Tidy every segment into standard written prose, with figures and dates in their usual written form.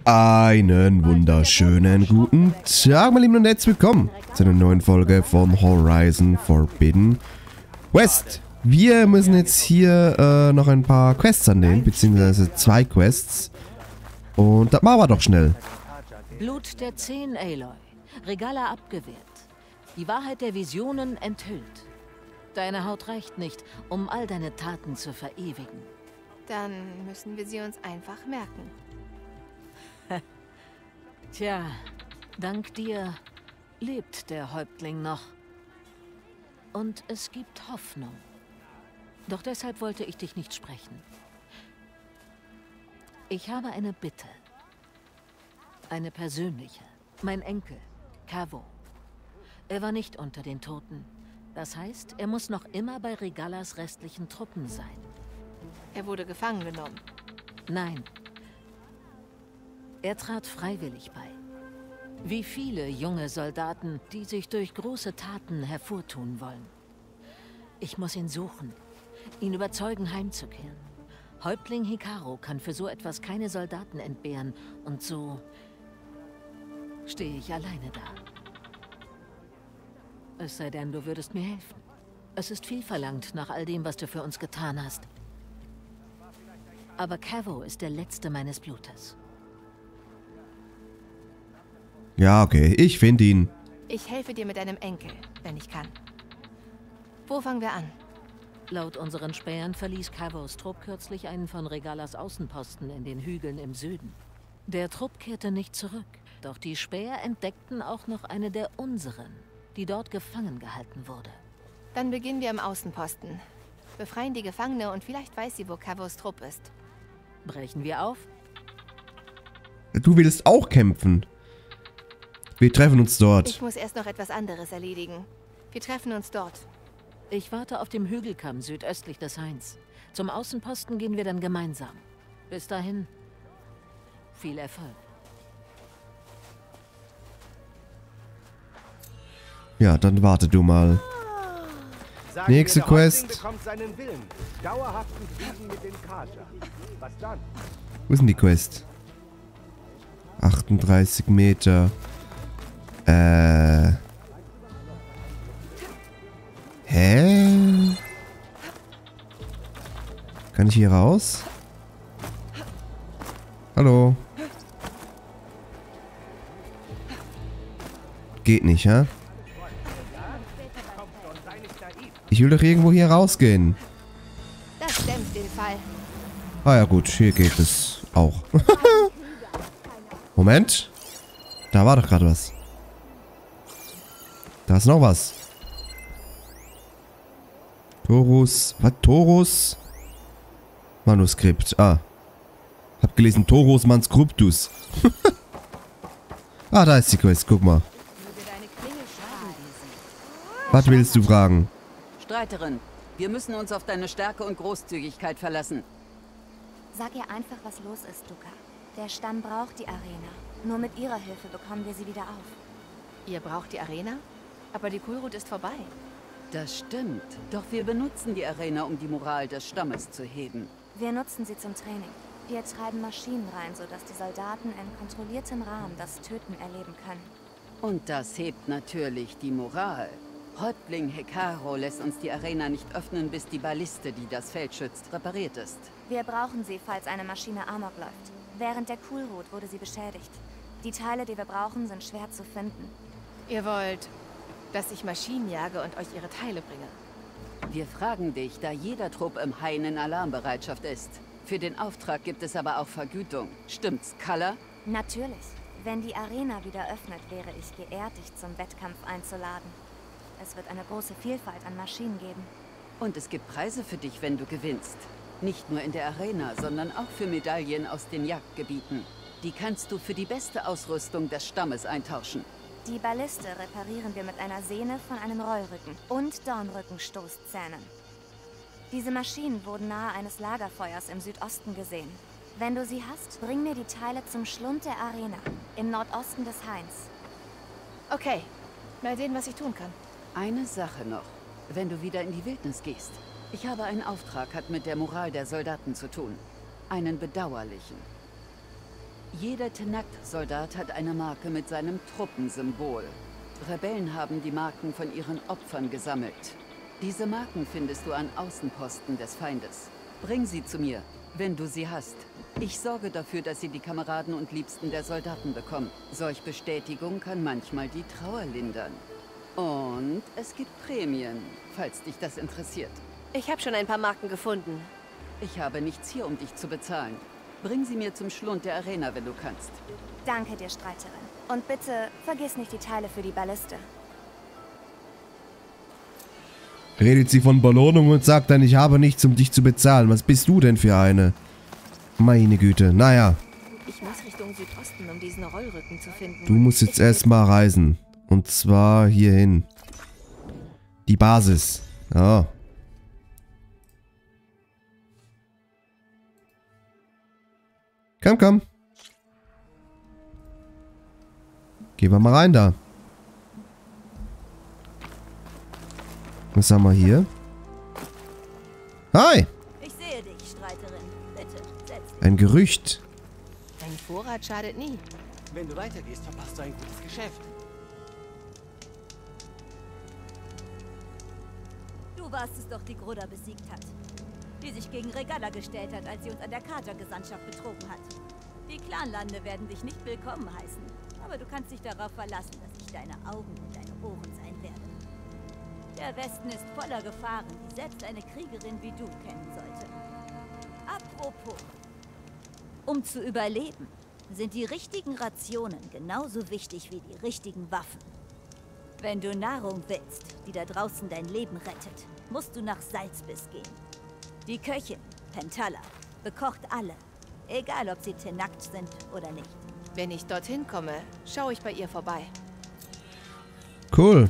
Einen wunderschönen guten Tag, meine Lieben, und herzlich willkommen zu einer neuen Folge von Horizon Forbidden West. Wir müssen jetzt hier noch ein paar Quests annehmen, beziehungsweise 2 Quests. Und das machen wir doch schnell. Blut der 10, Aloy. Regala abgewehrt. Die Wahrheit der Visionen enthüllt. Deine Haut reicht nicht, um all deine Taten zu verewigen. Dann müssen wir sie uns einfach merken. Tja, dank dir lebt der Häuptling noch. Und es gibt Hoffnung. Doch deshalb wollte ich dich nicht sprechen. Ich habe eine Bitte. Eine persönliche. Mein Enkel, Cavo. Er war nicht unter den Toten. Das heißt, er muss noch immer bei Regalas restlichen Truppen sein. Er wurde gefangen genommen. Nein. Er trat freiwillig bei. Wie viele junge Soldaten, die sich durch große Taten hervortun wollen. Ich muss ihn suchen, ihn überzeugen, heimzukehren. Häuptling Hekarro kann für so etwas keine Soldaten entbehren und so stehe ich alleine da. Es sei denn, du würdest mir helfen. Es ist viel verlangt nach all dem, was du für uns getan hast. Aber Cavo ist der letzte meines Blutes. Ja, okay, ich finde ihn. Ich helfe dir mit deinem Enkel, wenn ich kann. Wo fangen wir an? Laut unseren Spähern verließ Cavos Trupp kürzlich einen von Regalas Außenposten in den Hügeln im Süden. Der Trupp kehrte nicht zurück, doch die Späher entdeckten auch noch eine der unseren, die dort gefangen gehalten wurde. Dann beginnen wir am Außenposten. Befreien die Gefangene und vielleicht weiß sie, wo Cavos Trupp ist. Brechen wir auf? Du willst auch kämpfen. Wir treffen uns dort. Ich muss erst noch etwas anderes erledigen. Wir treffen uns dort. Ich warte auf dem Hügelkamm südöstlich des Hains. Zum Außenposten gehen wir dann gemeinsam. Bis dahin, viel Erfolg. Ja, dann warte du mal. Nächste Quest. Wo ist denn die Quest? 38 Meter. Hä? Kann ich hier raus? Hallo? Geht nicht, hä? Ich will doch irgendwo hier rausgehen. Das dämpft den Fall. Ah ja gut, hier geht es auch. Moment. Da war doch gerade was. Da ist noch was. Torus. Was? Torus? Manuskript. Ah. Hab gelesen Torus Manuscriptus. Ah, da ist die Quest. Guck mal. Was willst du fragen? Streiterin, wir müssen uns auf deine Stärke und Großzügigkeit verlassen. Sag ihr einfach, was los ist, Duka. Der Stamm braucht die Arena. Nur mit ihrer Hilfe bekommen wir sie wieder auf. Ihr braucht die Arena? Aber die Kulrut ist vorbei. Das stimmt. Doch wir benutzen die Arena, um die Moral des Stammes zu heben. Wir nutzen sie zum Training. Wir treiben Maschinen rein, sodass die Soldaten in kontrolliertem Rahmen das Töten erleben können. Und das hebt natürlich die Moral. Häuptling Hekarro lässt uns die Arena nicht öffnen, bis die Balliste, die das Feld schützt, repariert ist. Wir brauchen sie, falls eine Maschine Amok läuft. Während der Kulrut wurde sie beschädigt. Die Teile, die wir brauchen, sind schwer zu finden. Ihr wollt, dass ich Maschinen jage und euch ihre Teile bringe? Wir fragen dich, da jeder Trupp im Hain in Alarmbereitschaft ist. Für den Auftrag gibt es aber auch Vergütung. Stimmt's, Kalla? Natürlich. Wenn die Arena wieder öffnet, wäre ich geehrt, dich zum Wettkampf einzuladen. Es wird eine große Vielfalt an Maschinen geben. Und es gibt Preise für dich, wenn du gewinnst. Nicht nur in der Arena, sondern auch für Medaillen aus den Jagdgebieten. Die kannst du für die beste Ausrüstung des Stammes eintauschen. Die Balliste reparieren wir mit einer Sehne von einem Rollrücken und Dornrückenstoßzähnen. Diese Maschinen wurden nahe eines Lagerfeuers im Südosten gesehen. Wenn du sie hast, bring mir die Teile zum Schlund der Arena, im Nordosten des Hains. Okay, mal sehen, was ich tun kann. Eine Sache noch, wenn du wieder in die Wildnis gehst. Ich habe einen Auftrag, hat mit der Moral der Soldaten zu tun. Einen bedauerlichen. Jeder Tenakt-Soldat hat eine Marke mit seinem Truppensymbol. Rebellen haben die Marken von ihren Opfern gesammelt. Diese Marken findest du an Außenposten des Feindes. Bring sie zu mir, wenn du sie hast. Ich sorge dafür, dass sie die Kameraden und Liebsten der Soldaten bekommen. Solch Bestätigung kann manchmal die Trauer lindern. Und es gibt Prämien, falls dich das interessiert. Ich habe schon ein paar Marken gefunden. Ich habe nichts hier, um dich zu bezahlen. Bring sie mir zum Schlund der Arena, wenn du kannst. Danke dir, Streiterin. Und bitte, vergiss nicht die Teile für die Balliste. Redet sie von Belohnung und sagt dann, ich habe nichts, um dich zu bezahlen. Was bist du denn für eine? Meine Güte, naja. Ich muss Richtung Südosten, um diesen Rollrücken zu finden. Du musst jetzt erstmal reisen. Und zwar hierhin. Die Basis. Ja. Komm, komm. Gehen wir mal rein da. Was haben wir hier? Hi! Ich sehe dich, Streiterin. Bitte, setz dich. Ein Gerücht. Ein Vorrat schadet nie. Wenn du weitergehst, verpasst du ein gutes Geschäft. Du warst es doch, die Groda besiegt hat. Die sich gegen Regalla gestellt hat, als sie uns an der Kaja-Gesandtschaft betrogen hat. Die Clanlande werden dich nicht willkommen heißen. Aber du kannst dich darauf verlassen, dass ich deine Augen und deine Ohren sein werde. Der Westen ist voller Gefahren, die selbst eine Kriegerin wie du kennen sollte. Apropos. Um zu überleben, sind die richtigen Rationen genauso wichtig wie die richtigen Waffen. Wenn du Nahrung willst, die da draußen dein Leben rettet, musst du nach Salzbiss gehen. Die Köchin, Pentala, bekocht alle. Egal, ob sie Tenakt sind oder nicht. Wenn ich dorthin komme, schaue ich bei ihr vorbei. Cool.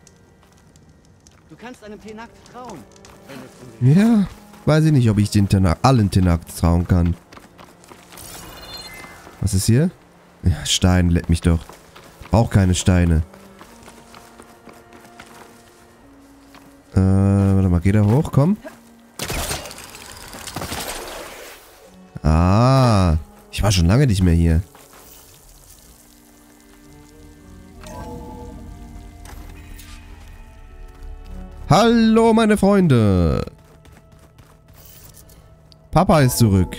Du kannst einem Tenakt trauen. Wenn es Ja, weiß ich nicht, ob ich den allen Tenakt trauen kann. Was ist hier? Ja, Stein, leck mich doch. Auch keine Steine. Warte mal, geht er hoch? Komm. Ah, ich war schon lange nicht mehr hier. Hallo, meine Freunde. Papa ist zurück.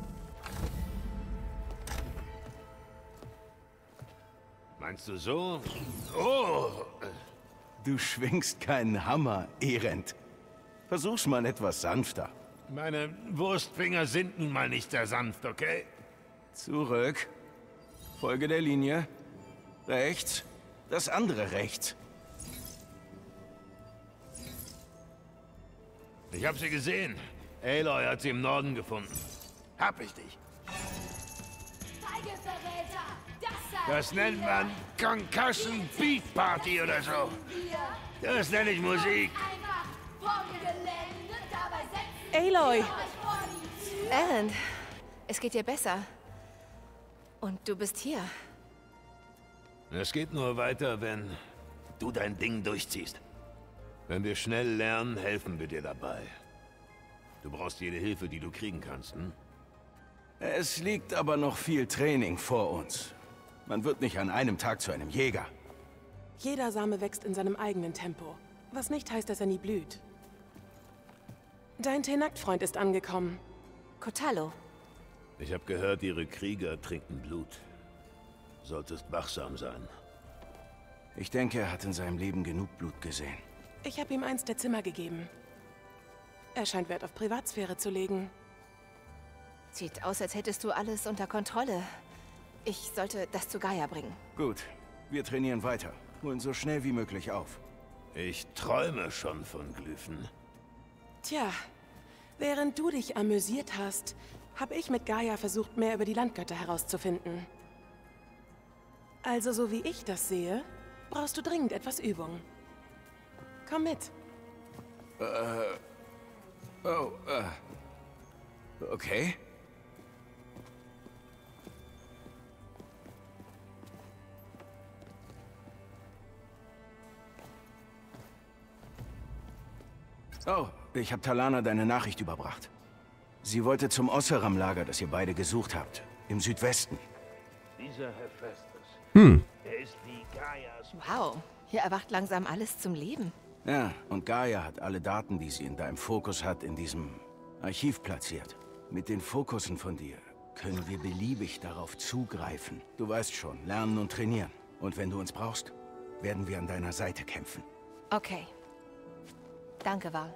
Meinst du so? Oh! Du schwingst keinen Hammer, Elend. Versuch's mal etwas sanfter. Meine Wurstfinger sind nun mal nicht sehr sanft, okay? Zurück. Folge der Linie. Rechts. Das andere rechts. Ich hab sie gesehen. Aloy hat sie im Norden gefunden. Hab ich dich. Das nennt man Concussion Beat Party oder so. Das nenne ich Musik. Aloy! Erend, es geht dir besser. Und du bist hier. Es geht nur weiter, wenn du dein Ding durchziehst. Wenn wir schnell lernen, helfen wir dir dabei. Du brauchst jede Hilfe, die du kriegen kannst, hm? Es liegt aber noch viel Training vor uns. Man wird nicht an einem Tag zu einem Jäger. Jeder Same wächst in seinem eigenen Tempo. Was nicht heißt, dass er nie blüht. Dein Tenakt-Freund ist angekommen. Kotallo. Ich habe gehört, ihre Krieger trinken Blut. Solltest wachsam sein. Ich denke, er hat in seinem Leben genug Blut gesehen. Ich habe ihm eins der Zimmer gegeben. Er scheint Wert auf Privatsphäre zu legen. Sieht aus, als hättest du alles unter Kontrolle. Ich sollte das zu Gaia bringen. Gut, wir trainieren weiter. Holen so schnell wie möglich auf. Ich träume schon von Glyphen. Tja, während du dich amüsiert hast, habe ich mit Gaia versucht, mehr über die Landgötter herauszufinden. Also, so wie ich das sehe, brauchst du dringend etwas Übung. Komm mit. Okay. Oh, ich habe Talana deine Nachricht überbracht. Sie wollte zum Osseram-Lager, das ihr beide gesucht habt. Im Südwesten. Dieser Hephaestus. Er ist wie Gaias... Wow, hier erwacht langsam alles zum Leben. Ja, und Gaia hat alle Daten, die sie in deinem Fokus hat, in diesem Archiv platziert. Mit den Fokussen von dir können wir beliebig darauf zugreifen. Du weißt schon, lernen und trainieren. Und wenn du uns brauchst, werden wir an deiner Seite kämpfen. Okay. Danke, Val.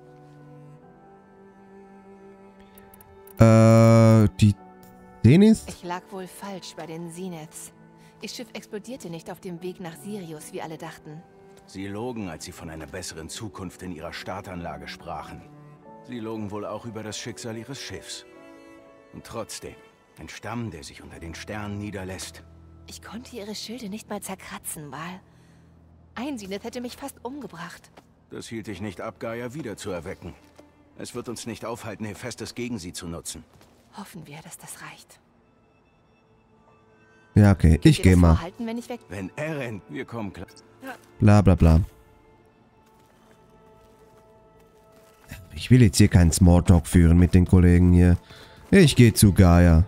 Die Denis? Ich lag wohl falsch bei den Zeniths. Ihr Schiff explodierte nicht auf dem Weg nach Sirius, wie alle dachten. Sie logen, als sie von einer besseren Zukunft in ihrer Startanlage sprachen. Sie logen wohl auch über das Schicksal ihres Schiffs. Und trotzdem, ein Stamm, der sich unter den Sternen niederlässt. Ich konnte ihre Schilde nicht mal zerkratzen, Val. Ein Zenith hätte mich fast umgebracht. Das hielt dich nicht ab, Gaia wiederzuerwecken. Es wird uns nicht aufhalten, Hephaestus gegen sie zu nutzen. Hoffen wir, dass das reicht. Ja, okay. Ich gehe mal. Vorhalten, wenn ich weg... Wenn er rennt, wir kommen klar. Bla bla bla. Ich will jetzt hier keinen Smalltalk führen mit den Kollegen hier. Ich gehe zu Gaia.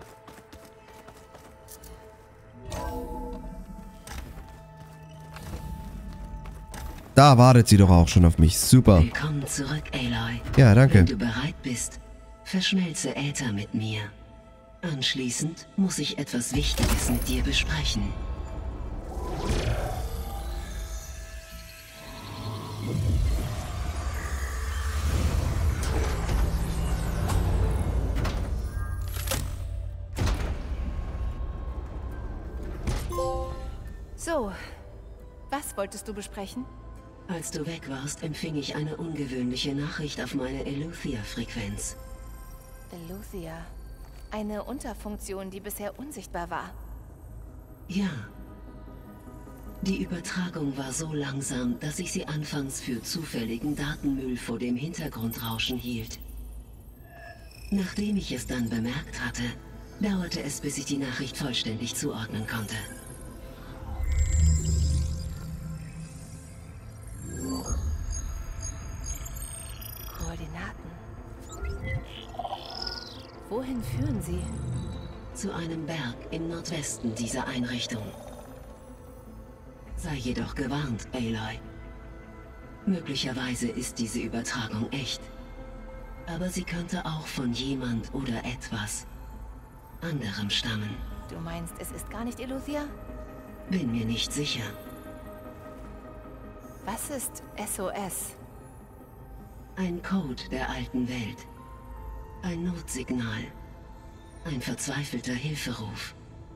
Da wartet sie doch auch schon auf mich. Super. Willkommen zurück, Aloy. Ja, danke. Wenn du bereit bist, verschmelze Äther mit mir. Anschließend muss ich etwas Wichtiges mit dir besprechen. So, was wolltest du besprechen? Als du weg warst, empfing ich eine ungewöhnliche Nachricht auf meine Eleuthia-Frequenz. Eleuthia. Eine Unterfunktion, die bisher unsichtbar war. Ja. Die Übertragung war so langsam, dass ich sie anfangs für zufälligen Datenmüll vor dem Hintergrundrauschen hielt. Nachdem ich es dann bemerkt hatte, dauerte es, bis ich die Nachricht vollständig zuordnen konnte. Koordinaten. Wohin führen sie? Zu einem Berg im Nordwesten dieser Einrichtung. Sei jedoch gewarnt, Aloy. Möglicherweise ist diese Übertragung echt. Aber sie könnte auch von jemand oder etwas anderem stammen. Du meinst, es ist gar nicht Eleuthia? Bin mir nicht sicher. Was ist SOS? Ein Code der alten Welt. Ein Notsignal. Ein verzweifelter Hilferuf.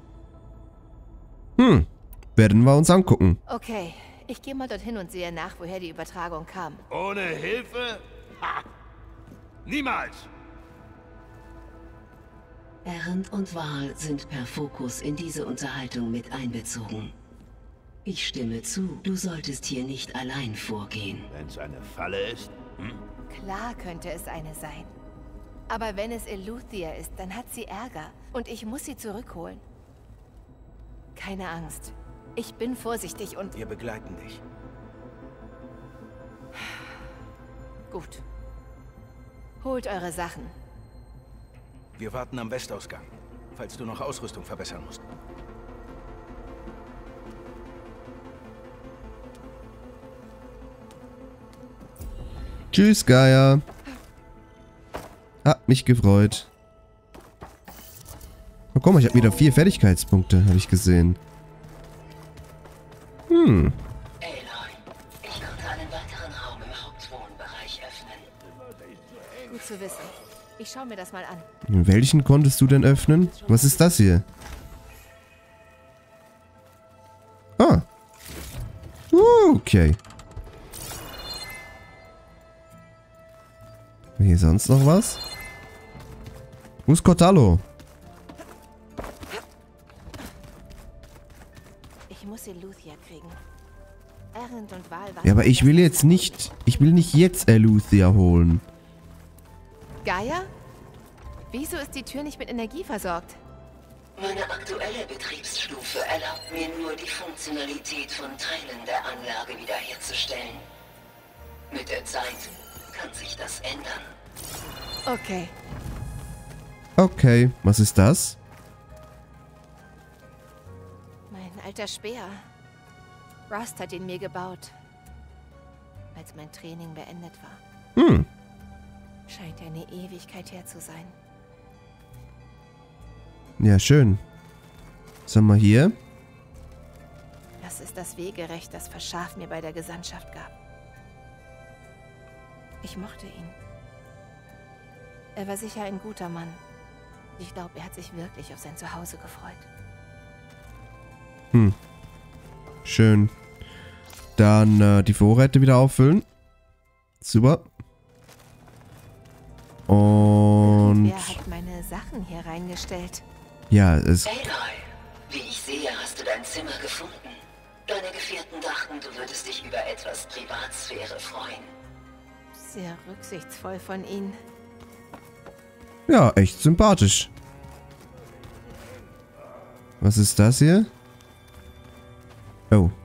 Werden wir uns angucken. Okay, ich gehe mal dorthin und sehe nach, woher die Übertragung kam. Ohne Hilfe? Ha! Niemals! Erend und Val sind per Fokus in diese Unterhaltung mit einbezogen. Ich stimme zu, du solltest hier nicht allein vorgehen. Wenn's eine Falle ist? Klar könnte es eine sein. Aber wenn es Eleuthia ist, dann hat sie Ärger. Und ich muss sie zurückholen. Keine Angst. Ich bin vorsichtig und... Wir begleiten dich. Gut. Holt eure Sachen. Wir warten am Westausgang, falls du noch Ausrüstung verbessern musst. Tschüss, Gaia. Hat mich gefreut. Oh, guck mal, ich habe wieder 4 Fertigkeitspunkte, habe ich gesehen. Aloy, ich konnte einen weiteren Raum im Hauptwohnbereich öffnen. Gut zu wissen. Ich schaue mir das mal an. Welchen konntest du denn öffnen? Was ist das hier? Ah. Okay. Hier sonst noch was? Wo ist Cortallo? Ich muss Eleuthia kriegen. Erend und Val waren... Ja, aber ich will jetzt nicht... Ich will nicht jetzt Eleuthia holen. Gaia? Wieso ist die Tür nicht mit Energie versorgt? Meine aktuelle Betriebsstufe erlaubt mir nur die Funktionalität von Teilen der Anlage wiederherzustellen. Mit der Zeit kann sich das ändern. Okay. Okay, was ist das? Mein alter Speer. Rust hat ihn mir gebaut, als mein Training beendet war. Hm. Scheint eine Ewigkeit her zu sein. Ja, schön. Was haben wir hier? Das ist das Wegerecht, das Verschaf mir bei der Gesandtschaft gab. Ich mochte ihn. Er war sicher ein guter Mann. Ich glaube, er hat sich wirklich auf sein Zuhause gefreut. Hm. Schön. Dann die Vorräte wieder auffüllen. Super. Und... Wer hat meine Sachen hier reingestellt? Ja, es... Aloy, wie ich sehe, hast du dein Zimmer gefunden. Deine Gefährten dachten, du würdest dich über etwas Privatsphäre freuen. Sehr rücksichtsvoll von Ihnen. Ja, echt sympathisch. Was ist das hier? Oh.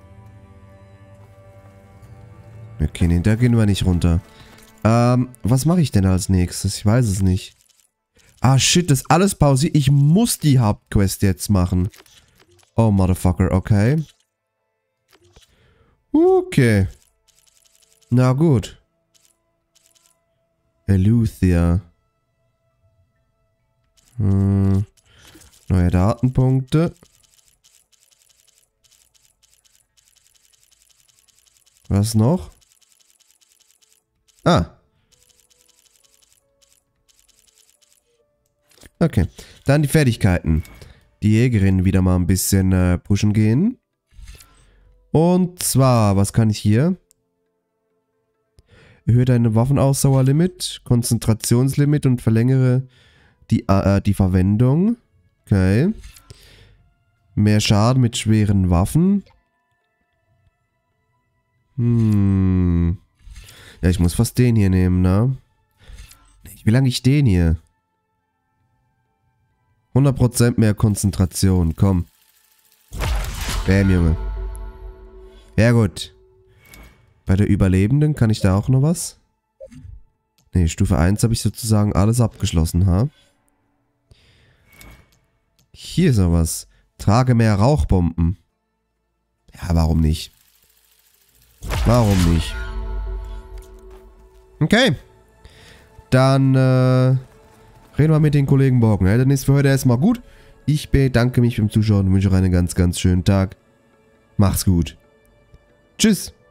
Okay, nee, da gehen wir nicht runter. Was mache ich denn als nächstes? Ich weiß es nicht. Ah, shit, das ist alles pausiert. Ich muss die Hauptquest jetzt machen. Oh, Motherfucker, okay. Okay. Na gut. Eleuthia. Neue Datenpunkte. Was noch? Ah. Okay. Dann die Fertigkeiten. Die Jägerin wieder mal ein bisschen pushen gehen. Und zwar, was kann ich hier? Erhöhe deine Waffenausdauerlimit, Konzentrationslimit und verlängere die Verwendung. Okay. Mehr Schaden mit schweren Waffen. Ja, ich muss fast den hier nehmen, ne? Ich will eigentlich den hier. 100% mehr Konzentration, komm. Bäm, Junge. Ja, gut. Bei der Überlebenden kann ich da auch noch was? Ne, Stufe 1 habe ich sozusagen alles abgeschlossen, ha? Hier ist noch was. Trage mehr Rauchbomben. Ja, warum nicht? Warum nicht? Okay. Dann reden wir mit den Kollegen morgen. Ja, dann ist für heute erstmal gut. Ich bedanke mich beim Zuschauen und wünsche euch einen ganz, ganz schönen Tag. Macht's gut. Tschüss.